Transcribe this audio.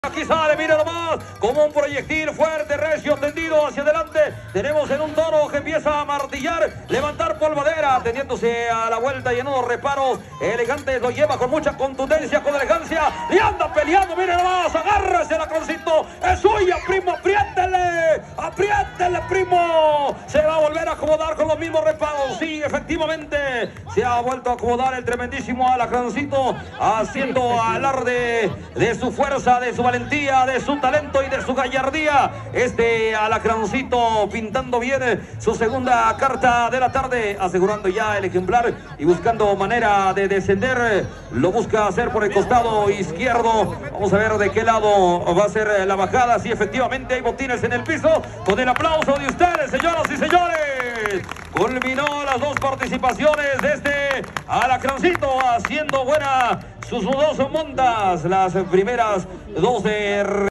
Aquí sale, mira nomás, como un proyectil fuerte, recio, tendido hacia adelante. Tenemos en un toro que empieza a martillar, levantar polvadera, teniéndose a la vuelta y en unos reparos elegantes. Lo lleva con mucha contundencia, con elegancia. Y anda peleando, mira nomás, agárrese la Croncito. Es suya, primo, apriétele, apriétele, primo. Se va a volver a acomodar con los mismos reparos. Sí, efectivamente, se ha vuelto a acomodar el tremendísimo Alacrancito, haciendo alarde de su fuerza, de su valentía, de su talento y de su gallardía. Alacrancito pintando bien su segunda carta de la tarde, asegurando ya el ejemplar y buscando manera de descender. Lo busca hacer por el costado izquierdo. Vamos a ver de qué lado va a ser la bajada. Sí, efectivamente hay botines en el piso. Con el aplauso de ustedes, señoras y señores, culminó las dos participaciones de Alacrancito, haciendo buena sus dos montas, las primeras dos de